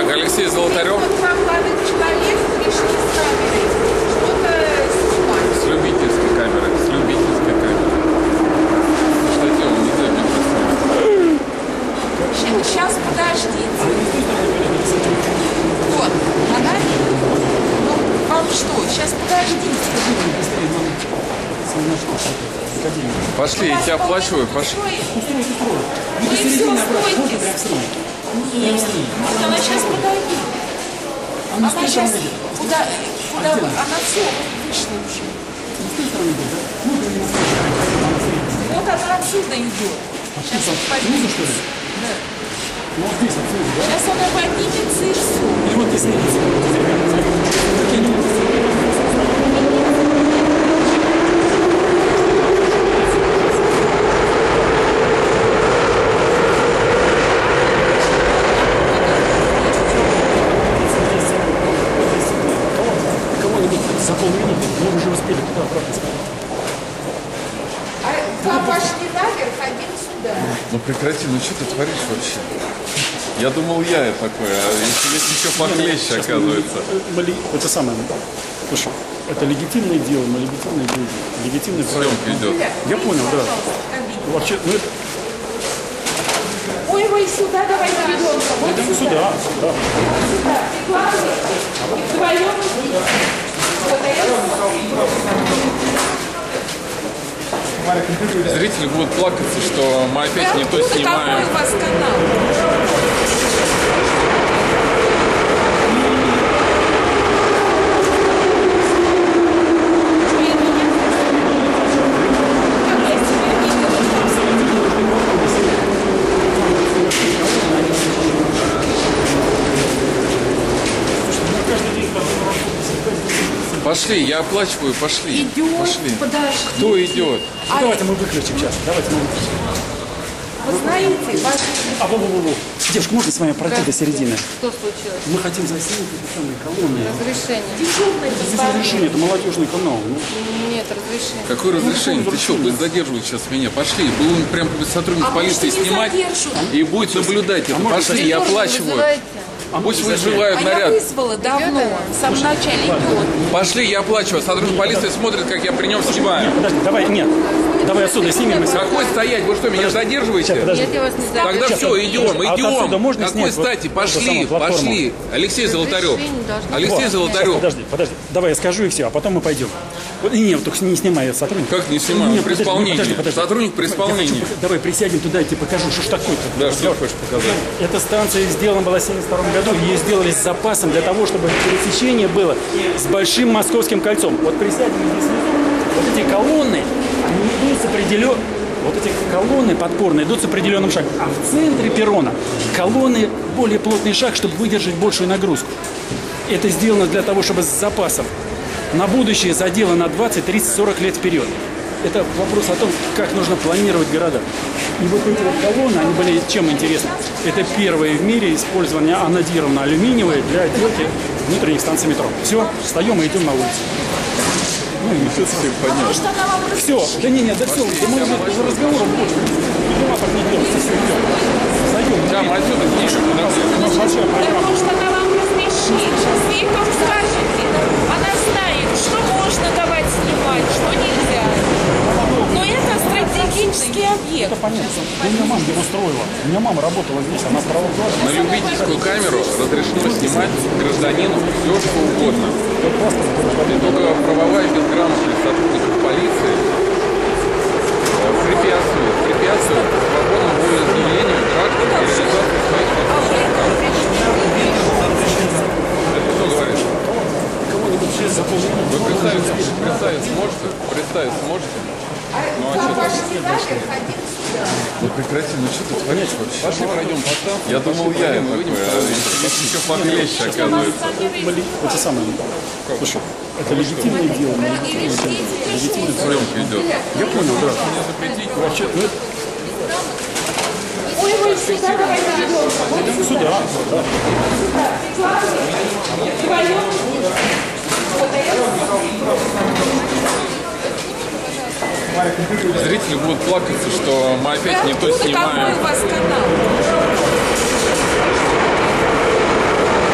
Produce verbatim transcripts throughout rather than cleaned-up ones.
Алексей Золотарев. Два молодых человека пришли с камерой. Что-то снимать. С любительской камерой. С любительской камерой. Кстати, он не дает мне Сейчас, сейчас подождите. Вот, она... Ну, вам что? Сейчас подождите. Пошли, я тебя оплачиваю, пошли. Вы все стройтесь. Нет, вот она сейчас подойдет. Она сейчас... Куда, куда вы? Она все вышла уже. Вот она отсюда идет. Сейчас поднимется. Да. Сейчас она поднимется и все. И вот здесь нет. За полминуты мы уже успели туда обратно сходить. А два пошли наверх, один сюда. Ну прекрати, ну что ты творишь вообще? Я думал, я такой, а если есть еще похлеще, оказывается. Мы, мы, это самое. Слушай, это легитимное дело, мы легитимные люди, легитимный проект. Идет. Я понял, да. Вообще, ну это... Ой, вы сюда давайте ребенка. Вот Это сюда. сюда, сюда. Сюда. Прикладывай. И вдвоем здесь. Вот это. Зрители будут плакаться, что мы опять не то снимаем. Какой у вас канал? Пошли, я оплачиваю, пошли. Идет, пошли. подожди. Кто идет? Ну, А давайте мы выключим сейчас. Давайте мы выключим. вы знаете, вас... А, во, во, во, во. Девушка, можно с вами пройти до середины? Что случилось? Мы хотим заснять эти самые колонны. Разрешение. Дежурный Здесь разрешение, это молодежный канал. Ну, Нет, разрешение. Какое разрешение? Ты что, будет задерживать сейчас меня? Пошли. Будем прям сотрудник А полиции может, не снимать задержат? и будет наблюдать это. можно Пошли, я оплачиваю. Вызывайте. Пусть вызывают А я наряд. вызвала давно, в самом начале идет. Пошли, я оплачиваю. Сотрудник полиции смотрит, как я при нем снимаю. подожди, давай, нет. Давай отсюда снимем. Какой стоять? Вы что, меня задерживаете? Подожди. Нет, я вас не Тогда задерживаю. все, идем, А вот отсюда идем. можно Какой снять вот стати? эту Пошли, самую платформу? пошли. Алексей Золотарев. Разрешение должно Алексей Вот. Золотарев. Подожди, подожди. Давай я скажу и все, а потом мы пойдем. Вот, и нет, только не снимай, я сотрудник. Как не снимаю? Нет, При подожди, исполнении. подожди, подожди. Сотрудник при Я исполнении. хочу, давай присядем туда, я тебе покажу, что ж такое-то. Да, что хочешь показать? Эта станция сделана была в семьдесят втором году, ее сделали с запасом для того, чтобы пересечение было с Большим Московским кольцом. Вот присядем здесь внизу, вот эти колонны, они идут с определен... Вот эти колонны подпорные идут с определенным шагом. А в центре перрона колонны более плотный шаг, чтобы выдержать большую нагрузку. Это сделано для того, чтобы с запасом на будущее задело на двадцать, тридцать, сорок лет вперед. Это вопрос о том, как нужно планировать города. И вот эти вот колонны, они были чем интересны? Это первое в мире использование анодированной алюминиевой для отделки внутренних станций метро. Все, встаем и идем на улицу. Ну, и все, все понятно. Может, она вам Все, да не, не, да все, да мы уже за разговором больше. Ничего так не делайте, все, идем. Зайдем. Там отсюда книжек. Большая Да, программа. может, она вам разрешит. Вы ей как скажете. Она знает, что можно давать снимать, что нельзя. Но это стратегический объект. Это понятно. Да у меня мама его строила. У меня мама работала здесь, она правоохранитель. На любительскую камеру разрешено снимать гражданину все, что угодно. И только правовая безграмотность сотрудников полиции препятствует, препятствует свободному волеизъявлению граждан и реализации своих прав. Это кто говорит? Вы представить, представить сможете? Представить сможете? Ну а что Пошли наверх, один сюда. Ну прекрати, ну что ты творишь вообще? Пошли пройдем по станции. Я думал, я такой, а есть еще похлеще, оказывается. Это самое. Слушай, это легитимное дело. мы легитимное дело. Легитимное дело. Съемка идет. Я понял, да. Вообще, ну это... Ой, вы сюда давайте ребенка. Вот Идем сюда, да. сюда. Прикладывай. И вдвоем здесь. Вот это. Зрители будут плакаться, что мы опять не то Какой снимаем. у вас канал?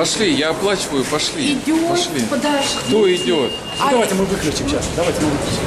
Пошли, я оплачиваю, пошли. Идет, Пошли. подожди. Кто идет? Ну, давайте мы выключим сейчас. Давайте мы выключим.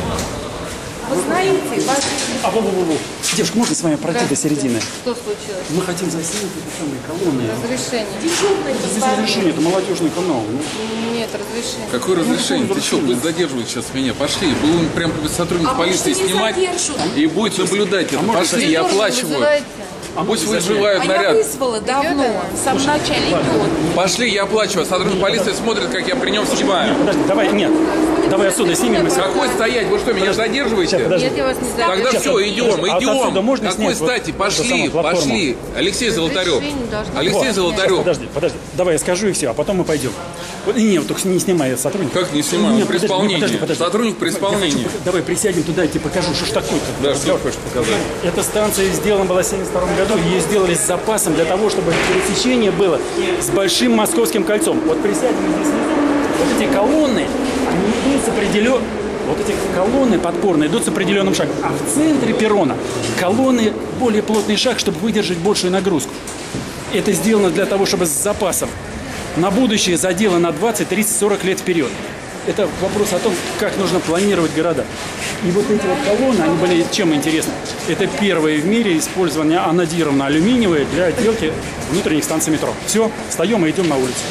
Вы знаете, вас... А, во, во, во, во. Девушка, можно с вами пройти до середины? Что случилось? Мы хотим заснять эти самые колонны. Разрешение. Дежурный Здесь позвонил. разрешение, это молодежный канал. Ну, Нет, разрешение. Какое разрешение? Ты что, вы задерживаете сейчас меня? Пошли, будем прям сотрудник А полиции может, не снимать задержат? и будет наблюдать это. может, Пошли, я оплачиваю. Вызывайте. Пусть вызывают А я наряд. вызвала давно, в самом начале идет. Пошли, я оплачиваю. Сотрудник полиции смотрит, как я при нем снимаю. подожди, давай, нет. Давай отсюда снимем. и с- Какой стоять? Вы что, меня задерживаете? подожди. Нет, я вас не Тогда задерживаю. все, идем, А вот отсюда идем. можно Какой снять вот стати? эту Пошли, самую платформу? пошли. Алексей Золотарев. Разрешение должно Алексей Вот. Золотарев. Подожди, подожди. Давай я скажу и все, а потом мы пойдем. Вот, не, вот только не снимай этот сотрудник. Как не снимаю? Он Нет, при подожди, исполнении. подожди, подожди. Сотрудник при Я исполнении. хочу- давай присядем туда, я тебе покажу, что ж такое-то. Да, что хочешь показать? Эта станция сделана была в семьдесят втором году, ее сделали с запасом для того, чтобы пересечение было с большим московским кольцом. Вот присядем здесь внизу, вот эти колонны, они идут с определен... Вот эти колонны подпорные идут с определенным шагом. А в центре перрона колонны более плотный шаг, чтобы выдержать большую нагрузку. Это сделано для того, чтобы с запасом на будущее задело на двадцать, тридцать, сорок лет вперед. Это вопрос о том, как нужно планировать города. И вот эти вот колонны, они были чем интересны? Это первое в мире использование анодированно-алюминиевое для отделки внутренних станций метро. Все, встаем и идем на улицу.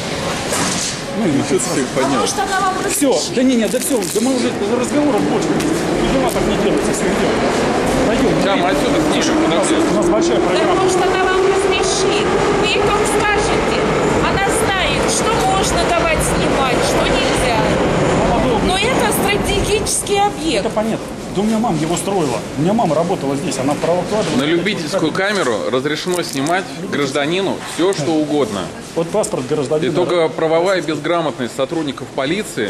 Ну, и Что ты понятно? Может, она вам все, разрешит? да не, не, да все, да мы уже разговоров больше. Дела так не делайте, все, идем. Пойдем. Там отсюда снимем, подожди. У нас большая Да программа. может, она вам разрешит. Вы ей только скажете. Она знает, что можно давать снимать, что нельзя. Но это стратегический объект. Это понятно. Да у меня мама его строила. У меня мама работала здесь, она правокладывала. На любительскую камеру разрешено снимать гражданину все, что угодно. Вот паспорт гражданина. И только правовая безграмотность сотрудников полиции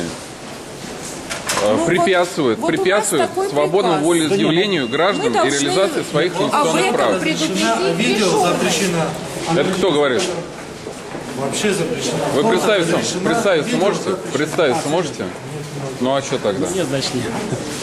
э, Ну, препятствует, вот- вот у вас препятствует такой свободному приказ. волеизъявлению граждан Мы и должны реализации своих об конституционных этом прав. предупредить Видео дежурного. запрещено. Это кто говорит? Вообще запрещено. Вы Фото представиться, запрещено, представиться видео можете? запрещено. Представиться можете? Ну а что тогда? Нет, значит, нет.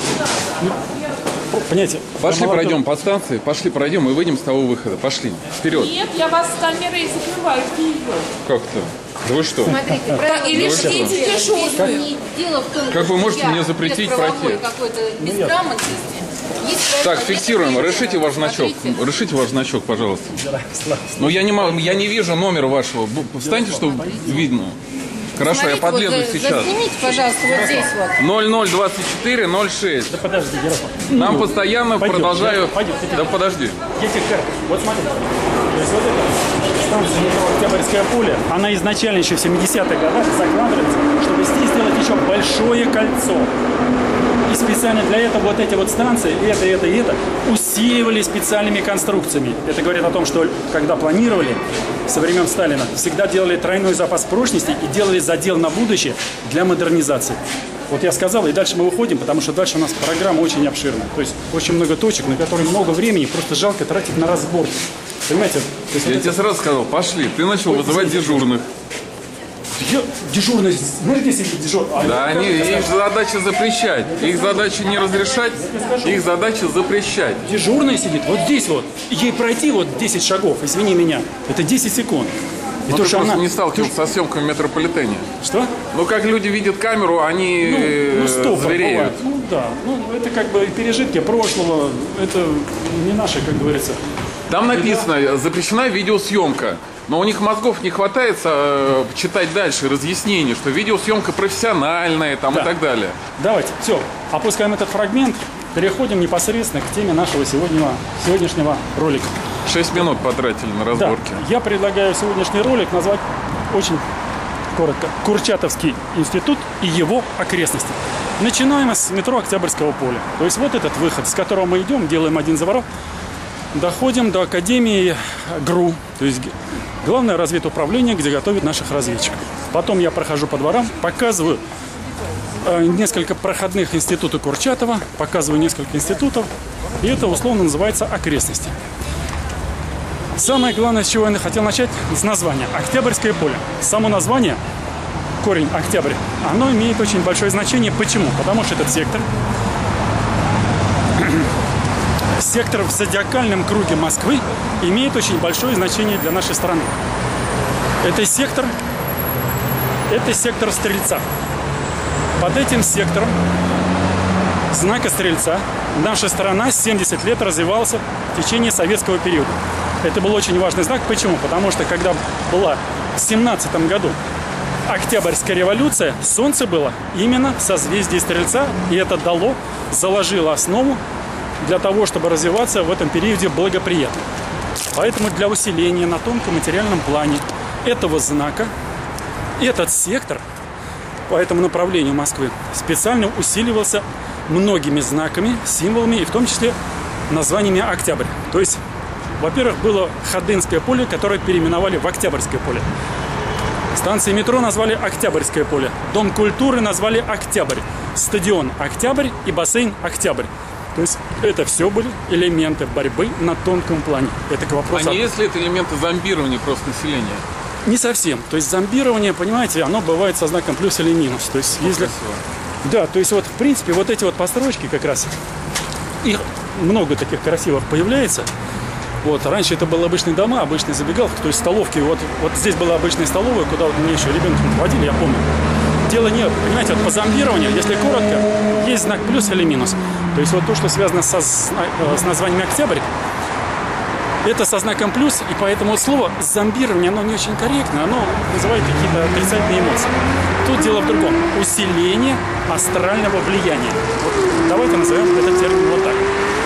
Ну, понимаете, Пошли молодой- пройдем по станции, пошли пройдем и выйдем с того выхода. Пошли, вперед. Нет, я вас с камерой закрываю. Вперед. Как-то? Да вы что? Смотрите, правила Или вы ждите что? дежурного. не дело в том, Как вы что можете я мне запретить нет правовой пройти? какой-то безграмотности. Есть Так, правила, фиксируем. нет Решите ваш значок. Смотрите. Решите ваш значок, пожалуйста. Да, слава. Ну я не могу, я не вижу номера вашего. Бу- Встаньте, чтобы видно. Хорошо, я Смотрите, вот, подлезу за- сейчас. Заснимите, пожалуйста, вот здесь вот. ноль ноль двадцать четыре ноль шесть. Подожди, Ярослав. Нам постоянно Пойдем, продолжают... пойдем, пойдем. Да подожди. Есть их карта. Вот смотрите. То есть вот эта станция метро Октябрьское поле, она изначально еще в семидесятых годах закладывается, чтобы здесь сделать еще большое кольцо. И специально для этого вот эти вот станции, это, это и это, усиливали специальными конструкциями. Это говорит о том, что когда планировали со времен Сталина, всегда делали тройной запас прочности и делали задел на будущее для модернизации. Вот я сказал, и дальше мы выходим, потому что дальше у нас программа очень обширная. То есть очень много точек, на которые много времени, просто жалко тратить на разбор. Понимаете? То есть Я вот тебе сразу сказал, пошли. Ты начал вызывать дежурных. это- Я- дежурный, смотрите, сидит дежурный. А Да, они, их задача запрещать. Их задача не разрешать, их задача запрещать. Дежурный сидит вот здесь вот. Ей пройти вот десять шагов, извини меня, это десять секунд. И Но то, ты что просто она... не сталкивался со съемками в метрополитене. Что? Ну, как люди видят камеру, они Ну, э, ну стопор звереют. бывает. Ну да, ну это как бы пережитки прошлого, это не наше, как говорится. Там написано, запрещена видеосъемка. Но у них мозгов не хватает э, читать дальше разъяснение, что видеосъемка профессиональная там, Да. и так далее. Давайте, все, опускаем этот фрагмент, переходим непосредственно к теме нашего сегодняшнего, сегодняшнего ролика. Шесть минут потратили на Да, разборки. я предлагаю сегодняшний ролик назвать очень коротко «Курчатовский институт и его окрестности». Начинаем с метро Октябрьского поля. То есть вот этот выход, с которого мы идем, делаем один заворот, доходим до Академии ГРУ, то есть Главное разведуправление, где готовят наших разведчиков. Потом я прохожу по дворам, показываю э, несколько проходных институтов Курчатова, показываю несколько институтов, и это условно называется окрестности. Самое главное, с чего я хотел начать, с названия. Октябрьское поле. Само название, корень октябрь, оно имеет очень большое значение. Почему? Потому что этот сектор, сектор в зодиакальном круге Москвы имеет очень большое значение для нашей страны. Это сектор Это сектор Стрельца. Под этим сектором знака Стрельца наша страна семьдесят лет развивалась в течение советского периода. Это был очень важный знак. Почему? Потому что когда была в семнадцатом году Октябрьская революция, Солнце было именно в созвездии Стрельца, и это дало, заложило основу для того, чтобы развиваться в этом периоде благоприятно. Поэтому для усиления на тонком материальном плане этого знака этот сектор по этому направлению Москвы специально усиливался многими знаками, символами, и в том числе названиями Октябрь. То есть, во-первых, было Ходынское поле, которое переименовали в Октябрьское поле. Станции метро назвали Октябрьское поле. Дом культуры назвали Октябрь. Стадион Октябрь и бассейн Октябрь. То есть это все были элементы борьбы на тонком плане. Это к вопросу. А не если это элементы зомбирования просто населения? Не совсем. То есть зомбирование, понимаете, оно бывает со знаком плюс или минус. То есть, если... Да, то есть вот в принципе вот эти вот постройки как раз, их много таких красивых появляется. Вот, раньше это были обычные дома, обычные забегалки, то есть столовки. Вот, вот здесь была обычная столовая, куда вот меня еще ребенком водили, я помню. Дело нет, понимаете, вот по зомбированию, если коротко, есть знак плюс или минус. То есть вот то, что связано со, с названием Октябрь, это со знаком плюс, и поэтому вот слово зомбирование, оно не очень корректно, оно вызывает какие-то отрицательные эмоции. Тут дело в другом. Усиление астрального влияния. Вот, давайте назовем этот термин вот так.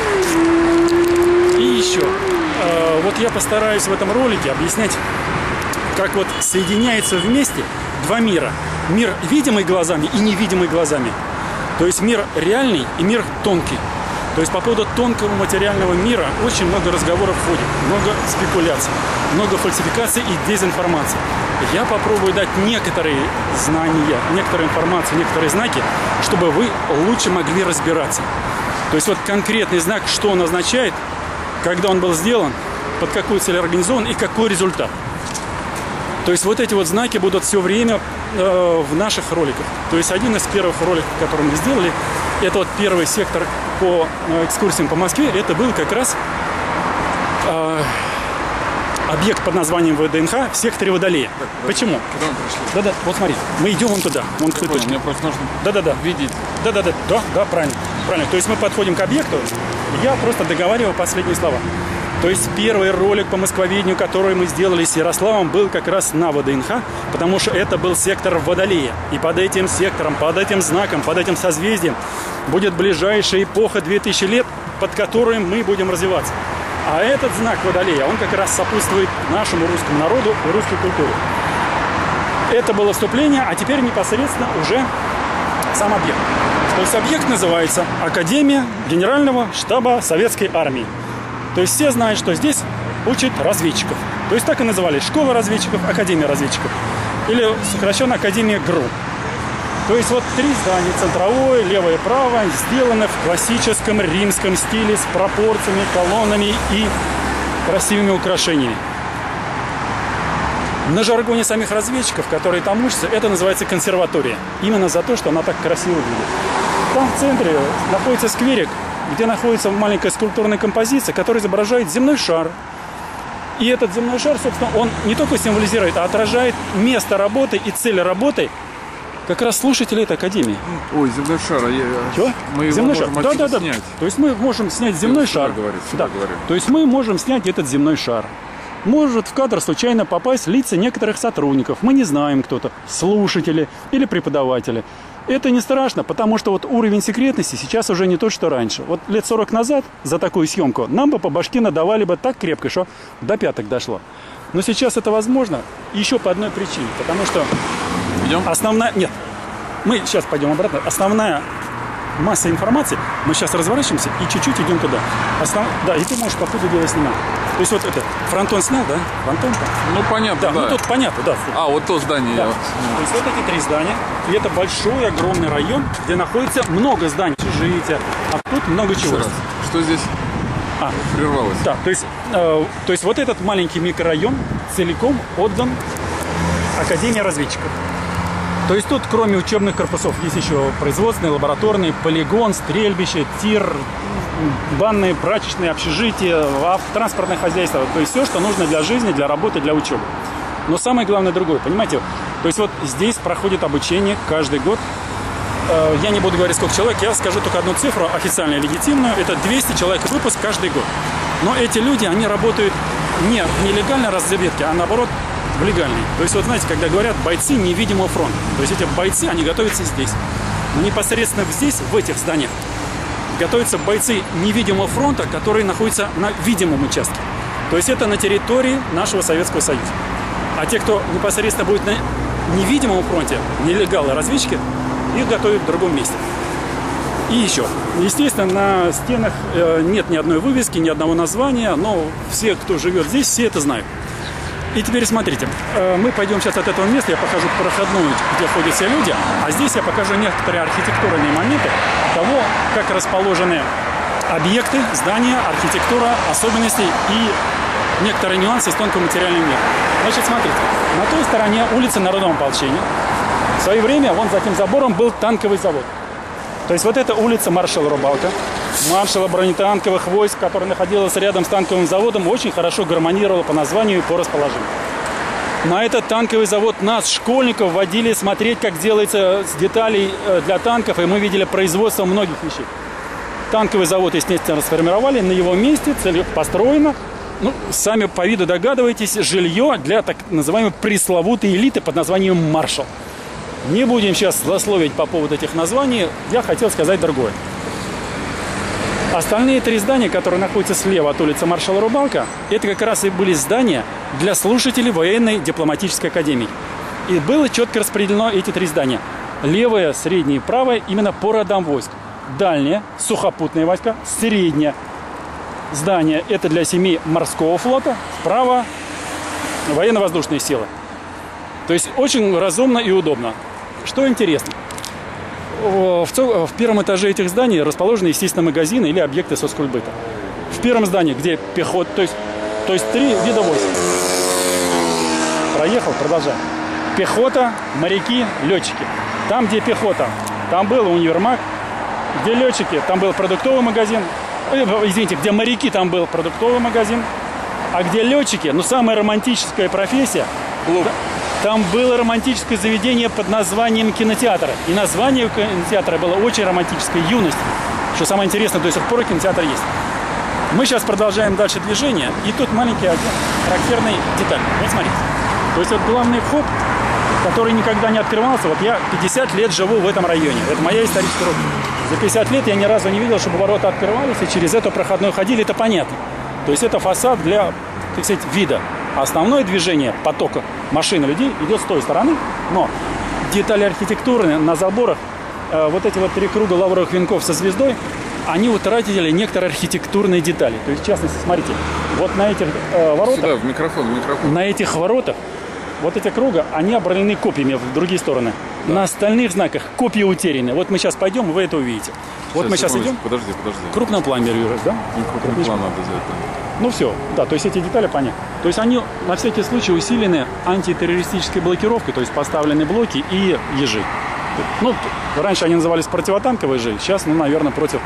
И еще. Э, вот я постараюсь в этом ролике объяснять, как вот соединяются вместе два мира. Мир, видимый глазами и невидимый глазами. То есть мир реальный и мир тонкий. То есть по поводу тонкого материального мира очень много разговоров входит, много спекуляций, много фальсификаций и дезинформации. Я попробую дать некоторые знания, некоторую информацию, некоторые знаки, чтобы вы лучше могли разбираться. То есть вот конкретный знак, что он означает, когда он был сделан, под какую цель организован и какой результат. То есть вот эти вот знаки будут все время э, в наших роликах. То есть один из первых роликов, который мы сделали, это вот первый сектор по э, экскурсиям по Москве. Это был как раз э, объект под названием ВДНХ в секторе Водолея. Так, Куда почему? мы пришли? Да-да, вот смотри, мы идем вон туда, вон к той точке. Мне просто нужно Да-да-да. видеть. Да-да-да, да, да, правильно, правильно. То есть мы подходим к объекту, я просто договариваю последние слова. То есть первый ролик по москвоведению, который мы сделали с Ярославом, был как раз на ВДНХ, потому что это был сектор Водолея. И под этим сектором, под этим знаком, под этим созвездием будет ближайшая эпоха две тысячи лет, под которой мы будем развиваться. А этот знак Водолея, он как раз сопутствует нашему русскому народу и русской культуре. Это было вступление, а теперь непосредственно уже сам объект. То есть объект называется Академия Генерального штаба Советской армии. То есть все знают, что здесь учат разведчиков. То есть так и называли: школа разведчиков, Академия разведчиков. Или сокращенно Академия ГРУ. То есть вот три здания, центровое, левое и правое, сделаны в классическом римском стиле с пропорциями, колоннами и красивыми украшениями. На жаргоне самих разведчиков, которые там учатся, это называется консерватория. Именно за то, что она так красиво выглядит. Там в центре находится скверик, где находится маленькая скульптурная композиция, которая изображает земной шар. И этот земной шар, собственно, он не только символизирует, а отражает место работы и цель работы как раз слушателей этой академии. Ой, земной шар. Я... Чего? Мы его земной можем шар. Да, да, да. снять. То есть мы можем снять земной шар. Говорит, да. говорит. То есть мы можем снять этот земной шар. Может в кадр случайно попасть лица некоторых сотрудников. Мы не знаем, кто-то, слушатели или преподаватели. Это не страшно, потому что вот уровень секретности сейчас уже не тот, что раньше. Вот лет сорок назад за такую съемку нам бы по башке надавали бы так крепко, что до пяток дошло. Но сейчас это возможно еще по одной причине. Потому что Идем? основная... Нет, мы сейчас пойдем обратно. Основная масса информации, мы сейчас разворачиваемся и чуть-чуть идем туда. Основ... Да, и ты можешь по ходу дела снимать. То есть вот это, фронтон снял, да? Фронтон там. Ну, понятно, да. да. Ну, тут понятно, да. А, вот то здание. Да. Я... То есть вот эти три здания. И это большой, огромный район, где находится много зданий, общежития. А тут много чего. Раз. Что здесь а, прервалось? Да, то есть, э, то есть вот этот маленький микрорайон целиком отдан Академии разведчиков. То есть тут, кроме учебных корпусов, есть еще производственные, лабораторные, полигон, стрельбище, тир, банные, прачечные, общежития, транспортное хозяйство. То есть все, что нужно для жизни, для работы, для учебы. Но самое главное другое. Понимаете, То есть вот здесь проходит обучение каждый год. Я не буду говорить, сколько человек, я скажу только одну цифру, официально легитимную. Это двести человек выпуск каждый год. Но эти люди, они работают не в нелегальной разведке, а наоборот в легальной. То есть вот знаете, когда говорят бойцы невидимого фронта, то есть эти бойцы, они готовятся здесь. Но непосредственно здесь, в этих зданиях, готовятся бойцы невидимого фронта, которые находятся на видимом участке. То есть это на территории нашего Советского Союза. А те, кто непосредственно будет на невидимом фронте, нелегалы, разведчики, их готовят в другом месте. И еще, естественно, на стенах нет ни одной вывески, ни одного названия, но все, кто живет здесь, все это знают. И теперь смотрите, мы пойдем сейчас от этого места, я покажу проходную, где ходят все люди, а здесь я покажу некоторые архитектурные моменты того, как расположены объекты, здания, архитектура, особенности и некоторые нюансы из тонкого материального мира. Значит, смотрите, на той стороне улицы Народного ополчения в свое время вон за этим забором был танковый завод. То есть вот эта улица маршала Рыбалка, маршала бронетанковых войск, которая находилась рядом с танковым заводом, очень хорошо гармонировала по названию и по расположению. На этот танковый завод нас, школьников, водили смотреть, как делается с деталей для танков, и мы видели производство многих вещей. Танковый завод, естественно, расформировали, на его месте построено, ну, сами по виду догадываетесь, жилье для так называемой пресловутой элиты под названием «Маршал». Не будем сейчас злословить по поводу этих названий, я хотел сказать другое. Остальные три здания, которые находятся слева от улицы маршала Рыбалка, это как раз и были здания для слушателей военной дипломатической академии. И было четко распределено эти три здания. Левое, среднее и правое именно по родам войск. Дальнее – сухопутные войска, среднее здание – это для семей морского флота, справа – военно-воздушные силы. То есть очень разумно и удобно. Что интересно, в, в первом этаже этих зданий расположены, естественно, магазины или объекты соцкультбыта. В первом здании, где пехота, то есть, то есть три вида войск. Проехал, продолжаем. Пехота, моряки, летчики. Там, где пехота, там был универмаг. Где летчики, там был продуктовый магазин. Извините, где моряки, там был продуктовый магазин. А где летчики, ну, самая романтическая профессия. Клуб. Там было романтическое заведение под названием кинотеатра. И название кинотеатра было очень романтическое, «Юность». Что самое интересное, до сих пор кинотеатр есть. Мы сейчас продолжаем дальше движение. И тут маленький один характерный деталь. Вот смотрите. То есть вот главный вход, который никогда не открывался. Вот я пятьдесят лет живу в этом районе. Это моя историческая родина. За пятьдесят лет я ни разу не видел, чтобы ворота открывались и через эту проходную ходили. Это понятно. То есть это фасад для, так сказать, вида. Основное движение потока машин и людей идет с той стороны, но детали архитектуры на заборах, э, вот эти вот три круга лавровых венков со звездой, они утратили некоторые архитектурные детали. То есть, в частности, смотрите, вот на этих э, воротах, сюда, в микрофон, в микрофон. На этих воротах, вот эти круга, они обрамлены копьями в другие стороны. Да. На остальных знаках копья утеряны. Вот мы сейчас пойдем, вы это увидите. Вот сейчас, мы сейчас идем. Подожди, подожди. Крупный план, Юрий, да? Крупный план надо взять. Ну все, да, то есть эти детали понятны. То есть они на всякий случай усилены антитеррористической блокировкой, то есть поставлены блоки и ежи. Ну, раньше они назывались противотанковые ежи, сейчас, ну, наверное, против,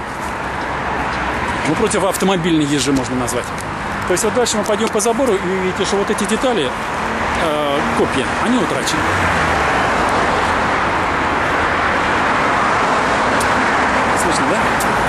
ну, против автомобильной ежи можно назвать. То есть вот дальше мы пойдем по забору и вы видите, что вот эти детали, э, копья, они утрачены. Слышно, да?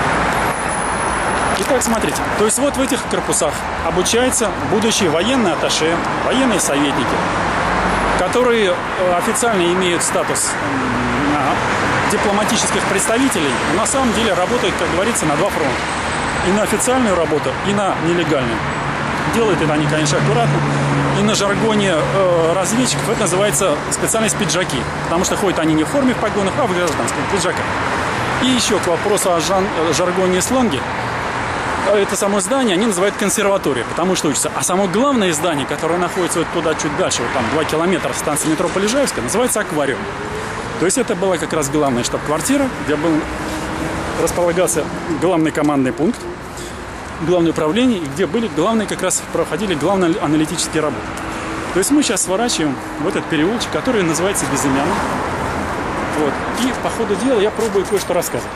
Итак, смотрите, то есть вот в этих корпусах обучаются будущие военные атташе, военные советники, которые официально имеют статус дипломатических представителей, но на самом деле работают, как говорится, на два фронта. И на официальную работу, и на нелегальную. Делают это они, конечно, аккуратно. И на жаргоне э, разведчиков это называется специальность пиджаки, потому что ходят они не в форме в погонах, а в гражданском пиджаках. И еще к вопросу о жан, жаргоне и сленге. Это само здание они называют консерваторией, потому что учатся. А само главное здание, которое находится вот туда чуть дальше, вот там два километра от станции метро Полежаевская, называется аквариум. То есть это была как раз главная штаб-квартира, где был, располагался главный командный пункт, главное управление, и где были главные, как раз проходили главные аналитические работы. То есть мы сейчас сворачиваем в этот переулочек, который называется Безымянный. Вот. И по ходу дела я пробую кое-что рассказывать.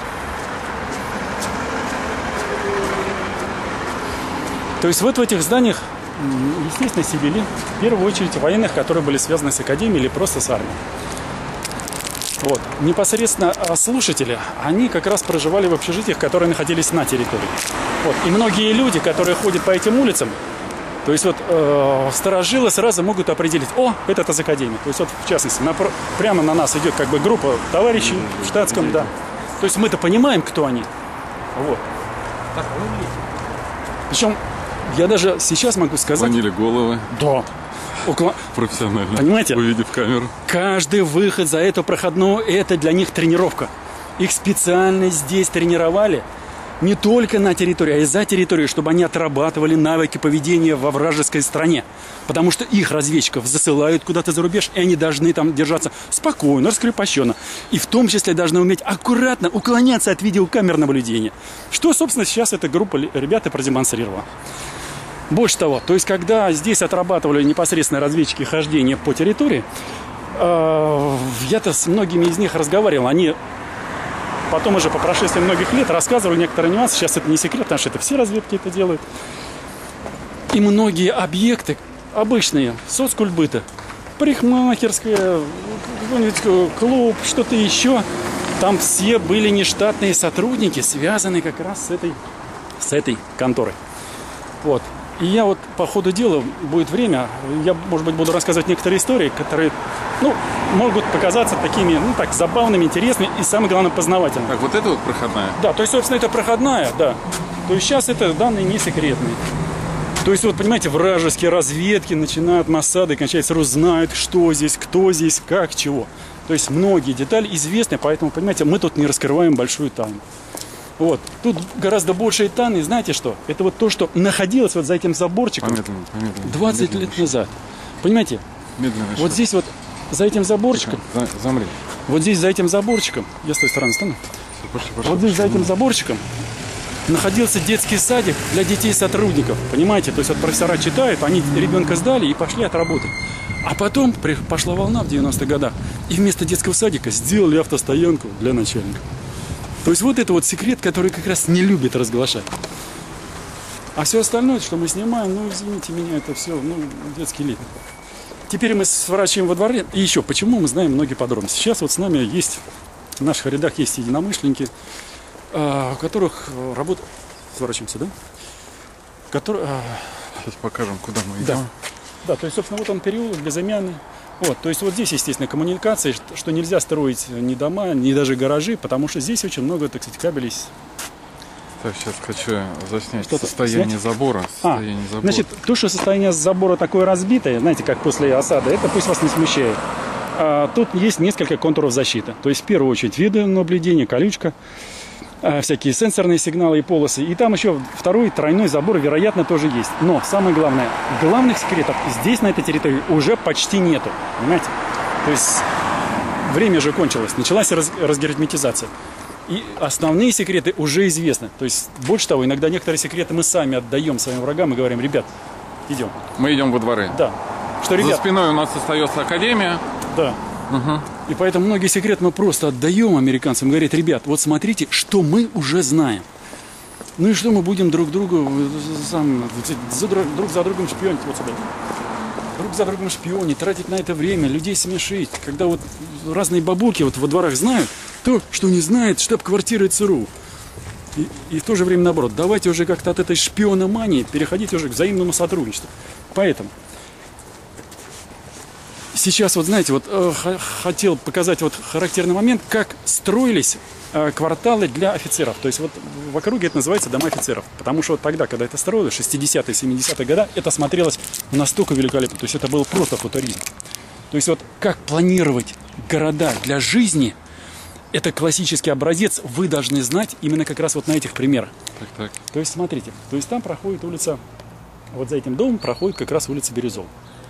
То есть вот в этих зданиях естественно, Сибири, в первую очередь военных, которые были связаны с академией или просто с армией. Вот. Непосредственно слушатели, они как раз проживали в общежитиях, которые находились на территории. Вот. И многие люди, которые ходят по этим улицам, то есть вот э, старожилы сразу могут определить, о, это из академии. То есть вот в частности, на, прямо на нас идет как бы группа товарищей в штатском, да. То есть мы-то понимаем, кто они. Вот. Причем я даже сейчас могу сказать... Склонили головы. Да. Около... Профессионально. Понимаете? Увидев камеру. Каждый выход за эту проходную, это для них тренировка. Их специально здесь тренировали. Не только на территории, а и за территорией, чтобы они отрабатывали навыки поведения во вражеской стране. Потому что их разведчиков засылают куда-то за рубеж, и они должны там держаться спокойно, раскрепощенно. И в том числе должны уметь аккуратно уклоняться от видеокамер наблюдения. Что, собственно, сейчас эта группа ребят и продемонстрировала. Больше того, то есть когда здесь отрабатывали непосредственно разведчики хождения по территории, э, я-то с многими из них разговаривал, они потом уже по прошествии многих лет рассказывали некоторые нюансы, сейчас это не секрет, потому что это все разведки это делают. И многие объекты, обычные, соцкультбыта, парикмахерская, какой-нибудь клуб, что-то еще, там все были нештатные сотрудники, связанные как раз с этой, с этой конторой. Вот. И я вот по ходу дела, будет время, я, может быть, буду рассказывать некоторые истории, которые, ну, могут показаться такими, ну, так, забавными, интересными и, самое главное, познавательными. Так, вот это вот проходная? Да, то есть, собственно, это проходная, да. То есть сейчас это данные не секретные. То есть, вот, понимаете, вражеские разведки начинают Моссад и кончается РУ, знают, что здесь, кто здесь, как, чего. То есть многие детали известны, поэтому, понимаете, мы тут не раскрываем большую тайну. Вот. Тут гораздо больше тайны, знаете что? Это вот то, что находилось вот за этим заборчиком Помедленнее, помедленнее, двадцать медленно лет шаг. назад. Понимаете? Медленно Вот шаг. здесь вот, за этим заборчиком, За- Замри. вот здесь за этим заборчиком, я с той стороны стану, Всё, пошли, пошли, вот здесь за пошли. этим заборчиком находился детский садик для детей-сотрудников. Понимаете? То есть вот профессора читают, они ребенка сдали и пошли отработать. А потом при- пошла волна в девяностых годах, и вместо детского садика сделали автостоянку для начальника. То есть вот это вот секрет, который как раз не любит разглашать. А все остальное, что мы снимаем, ну, извините меня, это все, ну, детский лик. Теперь мы сворачиваем во дворе. И еще, почему мы знаем многие подробности. Сейчас вот с нами есть, в наших рядах есть единомышленники, у которых работа... Сворачиваемся, да? Который... Сейчас покажем, куда мы Да. идем. Да, то есть, собственно, вот он переулок безымянный. Вот, то есть вот здесь, естественно, коммуникации, что, что нельзя строить ни дома, ни даже гаражи, потому что здесь очень много, так сказать, кабелей. Так, сейчас хочу заснять Что-то состояние снять? забора. А, Состояние забора. значит, то, что состояние забора такое разбитое, знаете, как после осады, это пусть вас не смущает. А, тут есть несколько контуров защиты. То есть, в первую очередь, видеонаблюдение, колючка, а, всякие сенсорные сигналы и полосы. И там еще второй тройной забор, вероятно, тоже есть. Но самое главное, главных секретов здесь, на этой территории, уже почти нету. Понимаете? То есть, время же кончилось, началась раз, разгерметизация. И основные секреты уже известны. То есть, больше того, иногда некоторые секреты мы сами отдаем своим врагам и говорим: ребят, идем. Мы идем во дворы. Да. Что, За ребят, спиной у нас остается академия. да. И поэтому многие секреты мы просто отдаем американцам. Говорят: ребят, вот смотрите, что мы уже знаем. Ну и что мы будем друг другу сам, за, друг за другом шпионить вот сюда. Друг за другом шпионить, тратить на это время, людей смешить. Когда вот разные бабуки вот во дворах знают то, что не знает штаб-квартира ЦРУ. И, и в то же время наоборот. Давайте уже как-то от этой шпиономании переходить уже к взаимному сотрудничеству. Поэтому сейчас вот, знаете, вот э, хотел показать вот характерный момент, как строились э, кварталы для офицеров. То есть вот в округе это называется дома офицеров. Потому что вот тогда, когда это строилось, шестидесятые, семидесятые годы, это смотрелось настолько великолепно. То есть это был просто футуризм. То есть вот как планировать города для жизни, это классический образец, вы должны знать именно как раз вот на этих примерах. Так, так. То есть смотрите, то есть там проходит улица, вот за этим домом проходит как раз улица Бирюзова.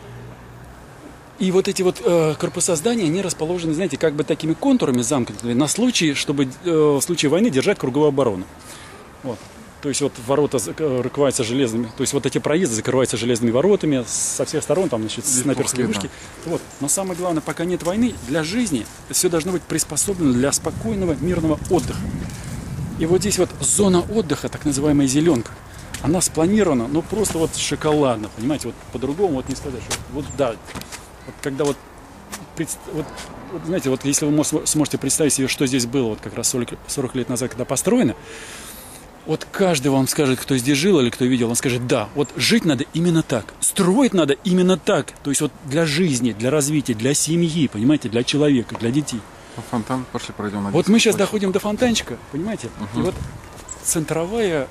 И вот эти вот э, корпуса здания, они расположены, знаете, как бы такими контурами замкнутыми на случай, чтобы э, в случае войны держать круговую оборону. Вот. То есть вот ворота закрываются железными, то есть вот эти проезды закрываются железными воротами, со всех сторон там, значит, снайперские вышки. Вот. Но самое главное, пока нет войны, для жизни все должно быть приспособлено для спокойного, мирного отдыха. И вот здесь вот зона отдыха, так называемая зеленка, она спланирована, ну просто вот шоколадно, понимаете, вот по-другому вот не сказать, что вот да, вот когда вот, вот, вот знаете, вот если вы сможете представить себе, что здесь было вот как раз сорок лет назад, когда построено, вот каждый вам скажет, кто здесь жил или кто видел, он скажет, да, вот жить надо именно так, строить надо именно так, то есть вот для жизни, для развития, для семьи, понимаете, для человека, для детей. Фонтан, пошли пройдем на Вот мы сейчас доходим до фонтанчика, понимаете, угу. И вот центровая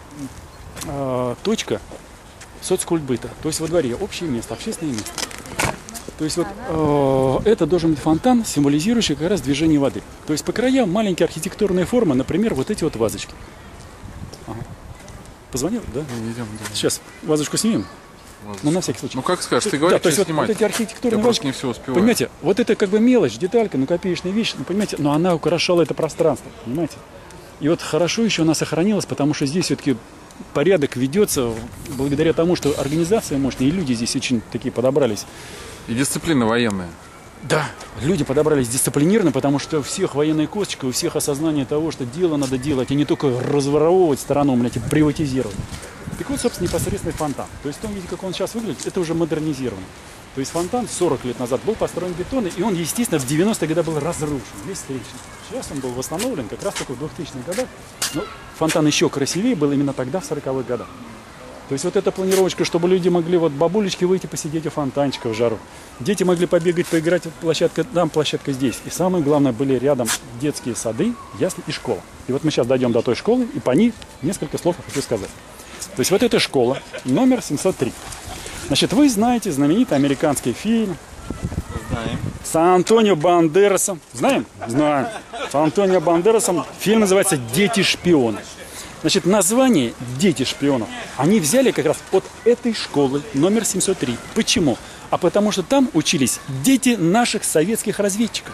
э, точка соцкультбыта, то есть во дворе общее место, общественное место. То есть вот э, это должен быть фонтан, символизирующий как раз движение воды. То есть по краям маленькие архитектурные формы, например, вот эти вот вазочки. Ага. Позвонил, да? Не идем, да. Сейчас вазочку снимем. Ну, на всякий случай. Ну, как скажешь, ты говоришь, да, то есть вот, снимать. вот эти архитектурные Я вазочки, просто не все успеваю. Понимаете, вот это как бы мелочь, деталька, ну, копеечная вещь, ну, понимаете, но она украшала это пространство, понимаете? И вот хорошо еще она сохранилась, потому что здесь все-таки порядок ведется благодаря тому, что организация мощная, и люди здесь очень такие подобрались. И дисциплина военная. Да, люди подобрались дисциплинированно, потому что у всех военная косточка, у всех осознание того, что дело надо делать, а не только разворовывать сторону, блядь, и приватизировать. Так вот, собственно, непосредственный фонтан. То есть в том виде, как он сейчас выглядит, это уже модернизировано. То есть фонтан сорок лет назад был построен бетонный, и он, естественно, в девяностые годы был разрушен, весь встречный. Сейчас он был восстановлен как раз только в двухтысячных годах. Но фонтан еще красивее был именно тогда, в сороковых годах. То есть вот эта планировочка, чтобы люди могли, вот бабулечки выйти посидеть у фонтанчика в жару. Дети могли побегать, поиграть, площадка там, площадка здесь. И самое главное, были рядом детские сады, ясли и школа. И вот мы сейчас дойдем до той школы, и по ней несколько слов я хочу сказать. То есть вот эта школа, номер семьсот три. Значит, вы знаете знаменитый американский фильм. Знаем. С Антонио Бандерасом. Знаем? Знаем. С Антонио Бандерасом. Фильм называется «Дети шпионы». Значит, название «Дети шпионов» они взяли как раз от этой школы номер семьсот три. Почему? А потому что там учились дети наших советских разведчиков.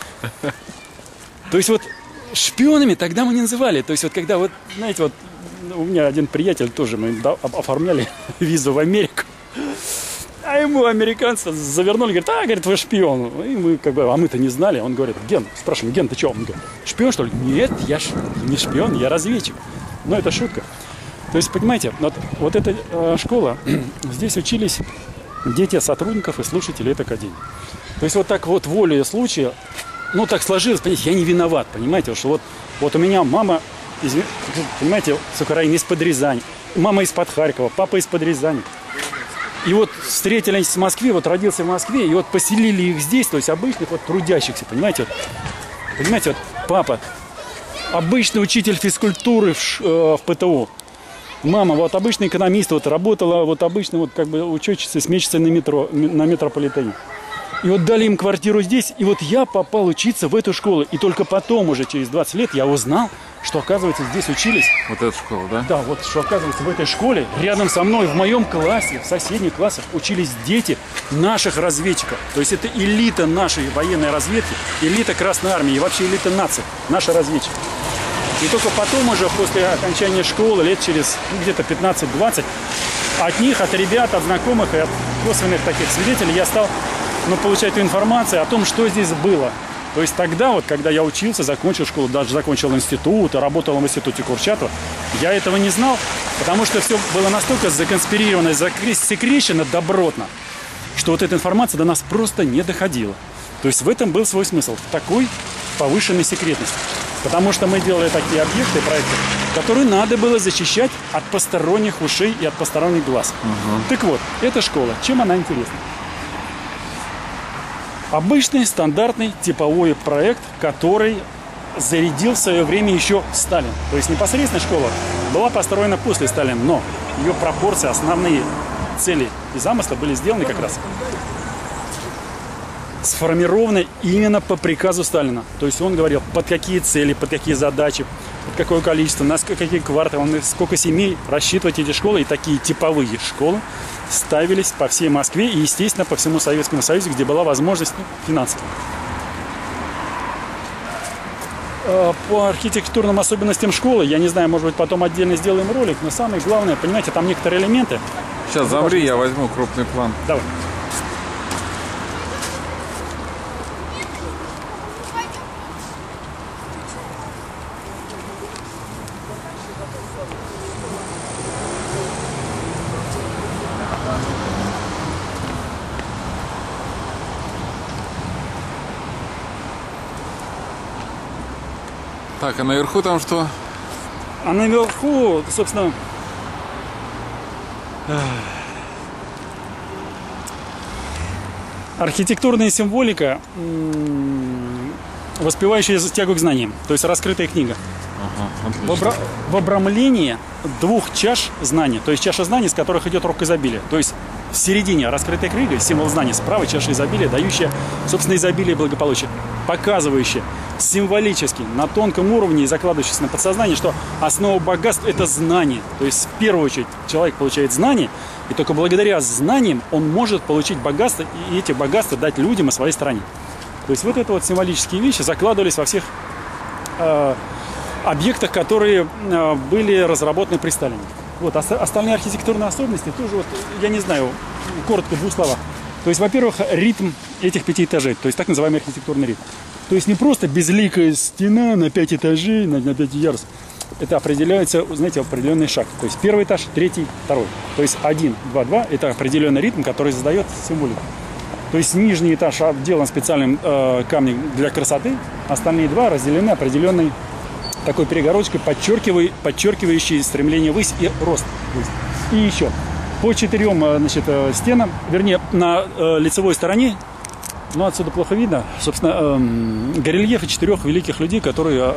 То есть вот шпионами тогда мы не называли. То есть вот когда вот, знаете, вот у меня один приятель тоже, мы оформляли визу в Америку. А ему американцы завернули, говорят, а, говорит, вы шпион. И мы как бы, а мы-то не знали. Он говорит, Ген, спрашиваем, Ген, ты что? Он говорит, шпион, что ли? Нет, я ш... не шпион, я разведчик. Но это шутка. То есть, понимаете, вот, вот эта э, школа, здесь учились дети сотрудников и слушателей этой академии. То есть вот так вот волей случая, ну так сложилось, понимаете, я не виноват, понимаете, что вот, вот у меня мама, извин, понимаете, с Украины, из-под Рязани, мама из-под Харькова, папа из-под Рязани. И вот встретились в Москве, вот родился в Москве, и вот поселили их здесь, то есть обычных вот трудящихся, понимаете, вот, понимаете, вот папа, обычный учитель физкультуры в, э, в ПТУ, мама, вот обычный экономист, вот работала, вот обычно вот как бы учетчицей, сметчицей на метро, на метрополитене. И вот дали им квартиру здесь, и вот я попал учиться в эту школу, и только потом, уже через двадцать лет, я узнал, что, оказывается, здесь учились. Вот эта школа, да? Да, вот что, оказывается, в этой школе, рядом со мной, в моем классе, в соседних классах, учились дети наших разведчиков. То есть это элита нашей военной разведки, элита Красной Армии и вообще элита нации, наши разведчики. И только потом уже, после окончания школы, лет через ну, где-то пятнадцать-двадцать, от них, от ребят, от знакомых и от косвенных таких свидетелей я стал ну, получать информацию о том, что здесь было. То есть тогда, вот, когда я учился, закончил школу, даже закончил институт, работал в институте Курчатова, я этого не знал, потому что все было настолько законспирировано, засекречено добротно, что вот эта информация до нас просто не доходила. То есть в этом был свой смысл, в такой повышенной секретности. Потому что мы делали такие объекты, проекты, которые надо было защищать от посторонних ушей и от посторонних глаз. Угу. Так вот, эта школа, чем она интересна? Обычный, стандартный, типовой проект, который зарядил в свое время еще Сталин. То есть непосредственно школа была построена после Сталина, но ее пропорции, основные цели и замыслы были сделаны как раз сформированы именно по приказу Сталина. То есть он говорил, под какие цели, под какие задачи, под какое количество, на какие кварталы, сколько семей рассчитывать эти школы. И такие типовые школы ставились по всей Москве и, естественно, по всему Советскому Союзу, где была возможность ну, финансовая. По архитектурным особенностям школы, я не знаю, может быть, потом отдельно сделаем ролик, но самое главное, понимаете, там некоторые элементы. Сейчас замри, я возьму крупный план. Давай. Так, а наверху там что? А наверху, собственно, архитектурная символика, воспевающая тягу к знаниям, то есть раскрытая книга. Ага, В, обра... в обрамлении двух чаш знаний, то есть чаша знаний, с которых идет рок изобилия. То есть в середине раскрытая книга, символ знания, справа чаша изобилия, дающая, собственно, изобилие и благополучие, показывающая символически, на тонком уровне и закладывающаяся на подсознание, что основа богатства – это знание. То есть, в первую очередь, человек получает знания, и только благодаря знаниям он может получить богатство, и эти богатства дать людям о своей стране. То есть, вот это вот символические вещи закладывались во всех э, объектах, которые э, были разработаны при Сталине. Вот, остальные архитектурные особенности тоже, вот, я не знаю, коротко в двух словах. То есть, во-первых, ритм этих пяти этажей, то есть так называемый архитектурный ритм. То есть не просто безликая стена на пять этажей, на, на пять ярусов. Это определяется, знаете, определенный шаг. То есть первый этаж, третий, второй. То есть один, два, два – это определенный ритм, который задает символику. То есть нижний этаж обделан специальным э, камнем для красоты, остальные два разделены определенной такой перегородочкой, подчеркивающей, подчеркивающей стремление ввысь и рост ввысь. И еще по четырем значит, стенам, вернее, на э, лицевой стороне, ну, отсюда плохо видно, собственно, эм, горельефы четырех великих людей, которые...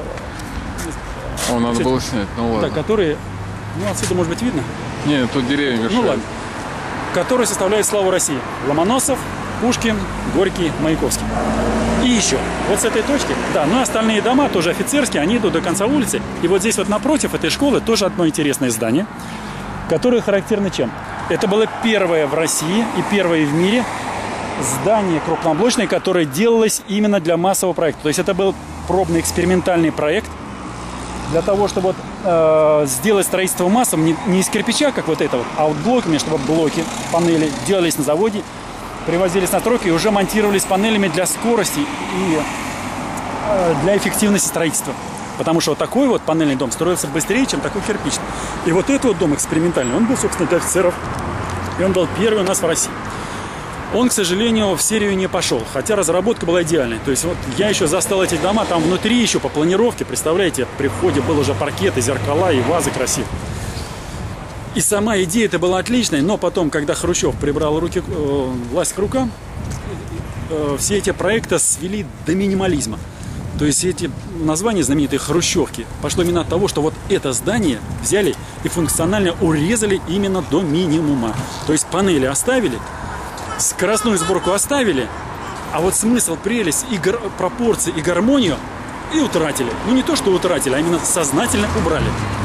О, надо кстати, было снять, ну ладно. Да, которые... Ну, отсюда, может быть, видно? Нет, тут деревья мешают. Ну, ладно. Которые составляют славу России. Ломоносов, Пушкин, Горький, Маяковский. И еще, вот с этой точки, да, ну, остальные дома тоже офицерские, они идут до конца улицы. И вот здесь вот напротив этой школы тоже одно интересное здание, которое характерно чем? Это было первое в России и первое в мире здание крупноблочное, которое делалось именно для массового проекта. То есть это был пробный экспериментальный проект для того, чтобы вот, э, сделать строительство массовым не, не из кирпича, как вот это вот, а вот блоками, чтобы блоки, панели делались на заводе, привозились на стройку и уже монтировались панелями для скорости и э, для эффективности строительства. Потому что вот такой вот панельный дом строился быстрее, чем такой кирпичный. И вот этот вот дом экспериментальный, он был, собственно, для офицеров, и он был первый у нас в России. Он, к сожалению, в серию не пошел, хотя разработка была идеальной. То есть вот я еще застал эти дома, там внутри еще по планировке, представляете, при входе был уже паркет, и зеркала, и вазы красивые. И сама идея это была отличной, но потом, когда Хрущев прибрал руки, э, власть к рукам, э, все эти проекты свели до минимализма. То есть эти названия знаменитые хрущевки пошло именно от того, что вот это здание взяли и функционально урезали именно до минимума. То есть панели оставили, скоростную сборку оставили, а вот смысл, прелесть, и гар... пропорции и гармонию и утратили. Ну не то, что утратили, а именно сознательно убрали.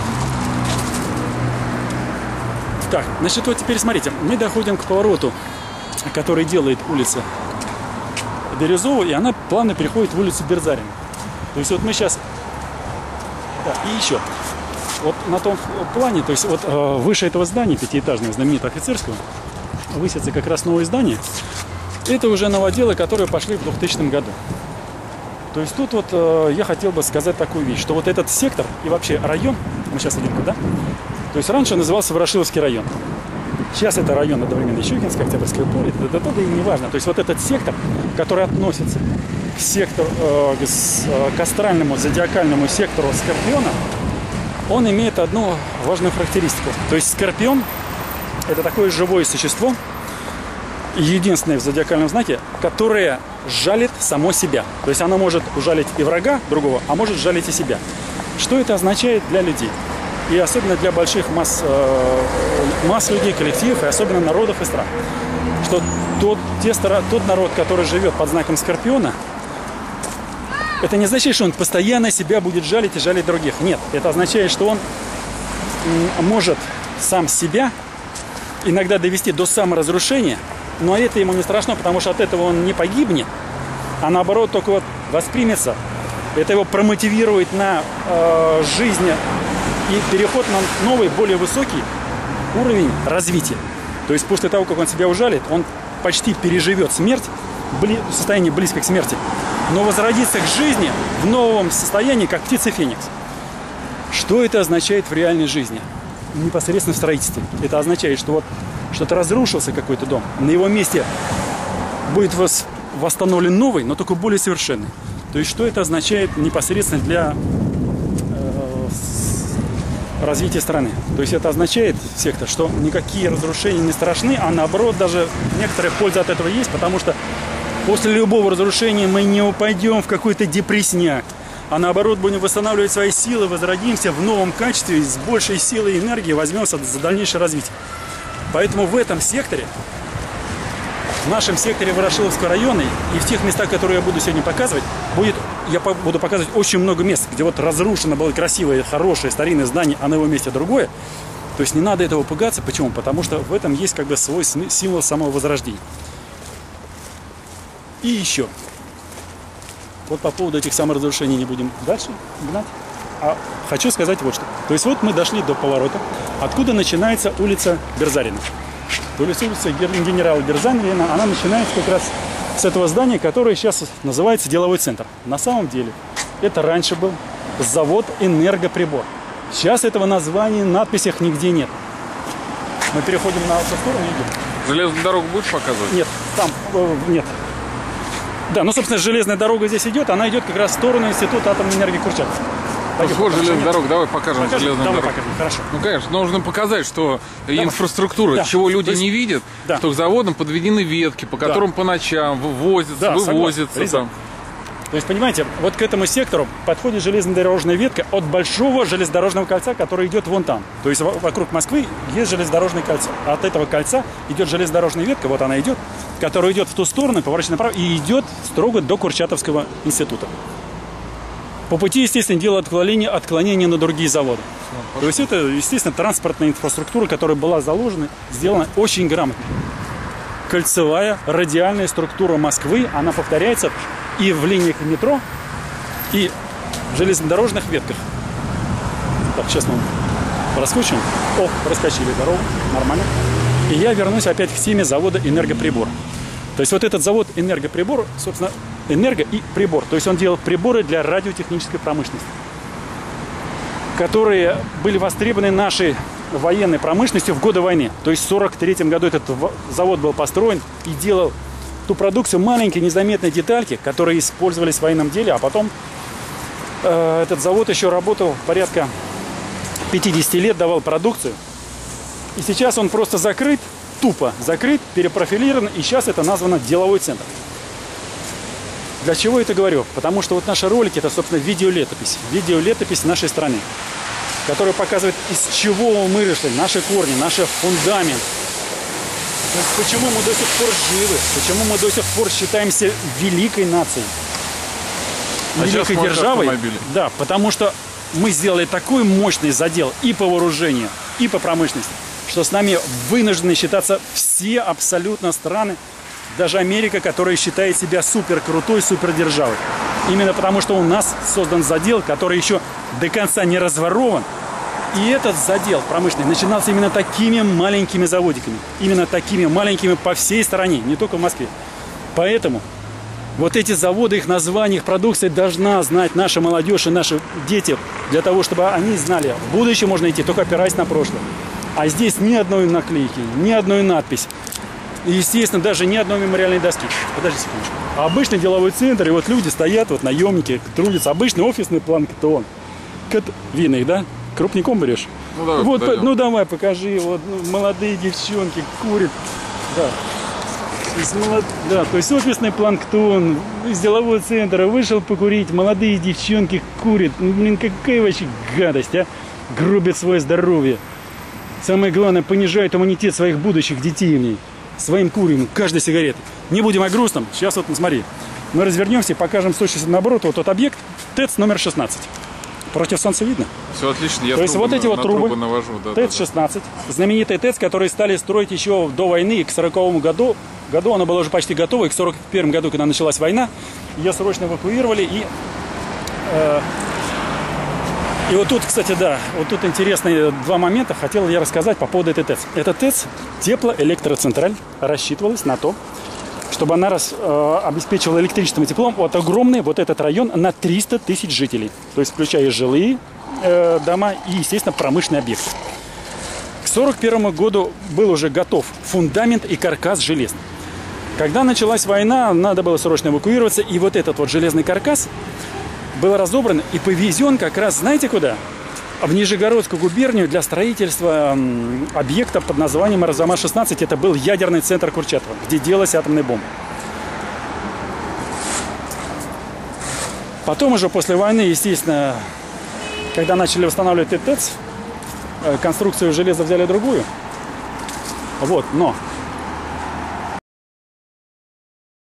Так, значит, вот теперь смотрите, мы доходим к повороту, который делает улица Бирюзова, и она плавно переходит в улицу Берзарина. То есть вот мы сейчас... Да, и еще. Вот на том плане, то есть вот э, выше этого здания, пятиэтажного, знаменитого офицерского, высится как раз новое здание. Это уже новоделы, которые пошли в двухтысячном году. То есть тут вот э, я хотел бы сказать такую вещь, что вот этот сектор и вообще район, мы сейчас идем туда, то есть раньше назывался Ворошиловский район. Сейчас это район одновременно Щукинское, Октябрьское поле, да, да, да, и не важно. То есть вот этот сектор, который относится к сектору, э, к, к астральному, зодиакальному сектору Скорпиона, он имеет одну важную характеристику. То есть Скорпион – это такое живое существо, единственное в зодиакальном знаке, которое жалит само себя. То есть оно может ужалить и врага другого, а может жалить и себя. Что это означает для людей? И особенно для больших масс, э, масс людей, коллективов, и особенно народов и стран. Что тот, те, тот народ, который живет под знаком Скорпиона, это не означает, что он постоянно себя будет жалить и жалить других. Нет, это означает, что он может сам себя иногда довести до саморазрушения, но это ему не страшно, потому что от этого он не погибнет, а наоборот только вот воспримется. Это его промотивирует на э, жизнь и переход на новый, более высокий уровень развития. То есть после того, как он себя ужалит, он почти переживет смерть, бли, в состоянии близко к смерти, но возродится к жизни в новом состоянии, как птица Феникс. Что это означает в реальной жизни? Непосредственно в строительстве. Это означает, что вот что-то разрушился какой-то дом, на его месте будет восстановлен новый, но только более совершенный. То есть что это означает непосредственно для развития страны. То есть это означает, сектор, что никакие разрушения не страшны, а наоборот даже некоторая польза от этого есть, потому что после любого разрушения мы не упадем в какой-то депрессняк, а наоборот будем восстанавливать свои силы, возродимся в новом качестве, с большей силой и энергией возьмемся за дальнейшее развитие. Поэтому в этом секторе, в нашем секторе Ворошиловского района и в тех местах, которые я буду сегодня показывать, будет, я буду показывать очень много мест, где вот разрушено было красивое, хорошее, старинное здание, а на его месте другое. То есть не надо этого пугаться. Почему? Потому что в этом есть как бы свой символ самого возрождения. И еще. Вот по поводу этих саморазрушений не будем дальше гнать. А хочу сказать вот что. То есть вот мы дошли до поворота, откуда начинается улица Берзарина. То есть улица генерала Берзарина, она начинается как раз с этого здания, которое сейчас называется деловой центр. На самом деле это раньше был завод «Энергоприбор». Сейчас этого названия в надписях нигде нет. Мы переходим на эту сторону и идем. Железную дорогу будешь показывать? Нет, там э, нет. Да, ну, собственно, железная дорога здесь идет, она идет как раз в сторону Института атомной энергии Курчатов. Ну, вот железная дорога, давай покажем, покажем железную давай дорогу. Покажем, хорошо. Ну, конечно, нужно показать, что Давай. инфраструктура, Да. чего люди есть, не видят, да. что к заводам подведены ветки, по которым Да. по ночам вывозятся, Да, вывозятся согласен. там. То есть, понимаете, вот к этому сектору подходит железнодорожная ветка от большого железнодорожного кольца, которое идет вон там. То есть вокруг Москвы есть железнодорожное кольцо. От этого кольца идет железнодорожная ветка, вот она идет, которая идет в ту сторону, поворачивает направо и идет строго до Курчатовского института. По пути, естественно, делают отклонение, отклонение на другие заводы. То есть это, естественно, транспортная инфраструктура, которая была заложена, сделана очень грамотно. Кольцевая, радиальная структура Москвы, она повторяется и в линиях метро, и в железнодорожных ветках. Так, сейчас мы проскочим. О, проскочили дорогу, нормально. И я вернусь опять к теме завода «Энергоприбор». То есть вот этот завод «Энергоприбор», собственно, энерго и прибор. То есть он делал приборы для радиотехнической промышленности, которые были востребованы нашей военной промышленностью в годы войны. То есть в сорок третьем году этот завод был построен и делал ту продукцию, маленькие незаметные детальки, которые использовались в военном деле, а потом э, этот завод еще работал порядка пятидесяти лет, давал продукцию. И сейчас он просто закрыт, тупо закрыт, перепрофилирован, и сейчас это названо деловой центр. Для чего я это говорю? Потому что вот наши ролики, это, собственно, видеолетопись. Видеолетопись нашей страны, которая показывает, из чего мы вышли, наши корни, наш фундамент. То есть, почему мы до сих пор живы, почему мы до сих пор считаемся великой нацией, а великой державой. Да, потому что мы сделали такой мощный задел и по вооружению, и по промышленности, что с нами вынуждены считаться все абсолютно страны, даже Америка, которая считает себя супер крутой, супер державой. Именно потому, что у нас создан задел, который еще до конца не разворован. И этот задел промышленный начинался именно такими маленькими заводиками. Именно такими маленькими по всей стране, не только в Москве. Поэтому вот эти заводы, их названия, их продукция должна знать наша молодежь и наши дети, для того, чтобы они знали, в будущее можно идти, только опираясь на прошлое. А здесь ни одной наклейки, ни одной надписи. И, естественно, даже ни одной мемориальной доски. Подожди секундочку. Обычный деловой центр, и вот люди стоят, вот наемники, трудятся. Обычный офисный планктон. Кот... Видно их, да? Крупником берешь? Ну давай, вот, подойдем. ну давай, покажи. Вот, ну, молодые девчонки курят. Да. То есть, молод... да, то есть офисный планктон из делового центра вышел покурить, молодые девчонки курят. Ну, блин, какая вообще гадость, а? Грубят свое здоровье. Самое главное, понижает иммунитет своих будущих детей в ней. Своим курением, каждой сигареты. Не будем о грустном. Сейчас вот, смотри, мы развернемся и покажем с точностью наоборот вот тот объект ТЭЦ номер шестнадцать. Против солнца видно? Все отлично, я То есть вот эти вот трубы, навожу. Да, ТЭЦ шестнадцать, знаменитый ТЭЦ, который стали строить еще до войны, и к сороковому году, году оно было уже почти готово, и к сорок первому году, когда началась война, ее срочно эвакуировали, и... Э, И вот тут, кстати, да, вот тут интересные два момента хотел я рассказать по поводу этой ТЭЦ. Эта ТЭЦ, теплоэлектроцентраль, рассчитывалась на то, чтобы она раз, э, обеспечивала электричеством и теплом вот огромный вот этот район на триста тысяч жителей. То есть включая жилые э, дома и, естественно, промышленный объект. К сорок первому году был уже готов фундамент и каркас железный. Когда началась война, надо было срочно эвакуироваться, и вот этот вот железный каркас был разобран и повезен как раз, знаете куда? в Нижегородскую губернию для строительства м, объекта под названием Арзамас шестнадцать. Это был ядерный центр Курчатова, где делалась атомная бомба. Потом уже после войны, естественно, когда начали восстанавливать ТЭЦ, конструкцию железа взяли другую. Вот, но